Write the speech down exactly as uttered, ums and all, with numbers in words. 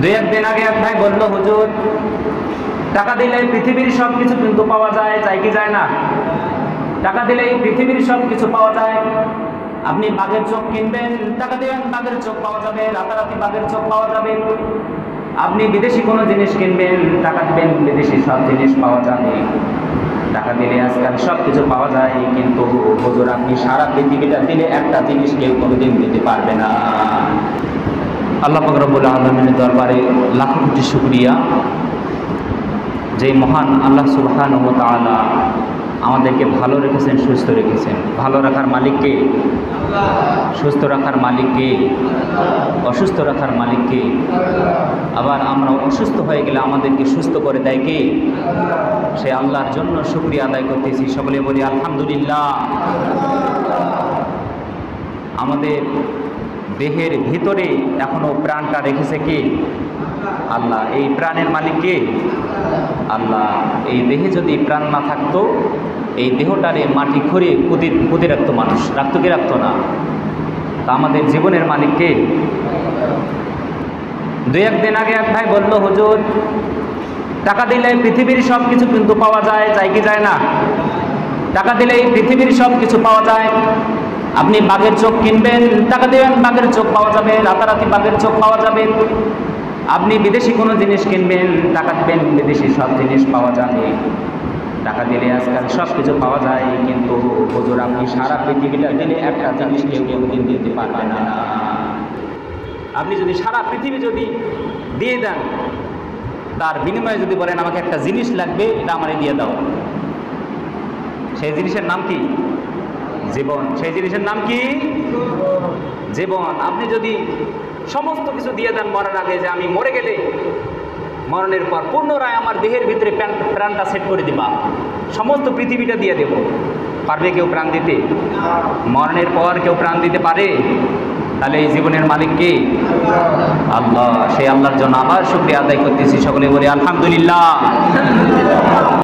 দুই একদিন আগে এক ভাই বলল, হুজুর টাকা দিলে পৃথিবীর সব কিছু কিন্তু পাওয়া যায়, যায় কি যায় না? টাকা দিলে পৃথিবীর সব কিছু পাওয়া যায়। আপনি বাঘের চোখ কিনবেন, টাকা দিবেন, বাঘের চোখ পাওয়া যাবে, রাতারাতি বাঘের চোখ পাওয়া যাবে। আপনি বিদেশি কোনো জিনিস কিনবেন, টাকা দিবেন, বিদেশি সব জিনিস পাওয়া যাবে। টাকা দিলে আজকাল সব কিছু পাওয়া যায়, কিন্তু হুজুর আপনি সারা পৃথিবীটা দিলে একটা জিনিস কেউ কোনোদিন দিতে পারবে না। আল্লাহ পাক রব্বুল আলামিনের দরবারে লাখো কোটি শুকরিয়া, যে মহান আল্লাহ সুবহানাহু ওয়া তাআলা আমাদেরকে ভালো রেখেছেন, সুস্থ রেখেছেন। ভালো রাখার মালিককে, সুস্থ রাখার মালিককে, অসুস্থ রাখার মালিককে। আবার আমরা অসুস্থ হয়ে গেলে আমাদেরকে সুস্থ করে দেয় কে? সে আল্লাহর জন্য শুকরিয়া আদায় করতেছি। সকলে বলি আলহামদুলিল্লাহ। আমাদের দেহের ভিতরে এখনো প্রাণটা রেখেছে কে? আল্লাহ। এই প্রাণের মালিক কে? আল্লাহ। এই দেহে যদি প্রাণ না থাকতো, এই দেহটারে মাটি খড়ে পুঁতে পুঁতে রাখতো মানুষ, রাখতো কি রাখতো না? তা আমাদের জীবনের মালিক কে? দুই একদিন আগে এক ভাই বলল, হুজুর টাকা দিলে পৃথিবীর সব কিছু কিন্তু পাওয়া যায়, যায় কি যায় না? টাকা দিলে পৃথিবীর সব কিছু পাওয়া যায়। আপনি বাঘের চোখ কিনবেন, টাকা দেবেন, বাঘের চোখ পাওয়া যাবে, রাতারাতি বাঘের চোখ পাওয়া যাবে। আপনি বিদেশি কোনো জিনিস কিনবেন, টাকা দিবেন, বিদেশি সব জিনিস পাওয়া যাবে। টাকা দিলে আজকাল সব কিছু পাওয়া যায়, কিন্তু হুজুর আপনি সারা পৃথিবীটা দিলে একটা জিনিস কেউ কোনোদিন দিতে পারবে না। আপনি যদি সারা পৃথিবী যদি দিয়ে দেন, তার বিনিময়ে যদি বলেন আমাকে একটা জিনিস লাগবে, এটা আমারে দিয়ে দাও, সেই জিনিসের নাম কি? জীবন। সেই জিনিসের নাম কি? জীবন। আপনি যদি সমস্ত কিছু দিয়ে দেন মরার আগে, যে আমি মরে গেলে মরণের পর পুনরায় আমার দেহের ভিতরে প্রাণটা সেট করে দিবা, সমস্ত পৃথিবীটা দিয়ে দেব, পারবে কেউ প্রাণ দিতে? মরণের পর কেউ প্রাণ দিতে পারে? তাহলে এই জীবনের মালিক কে? আল্লাহ। সেই আল্লাহর জন্য আবার শুকরিয়া আদায় করতেছি। সকলে বলি আলহামদুলিল্লাহ।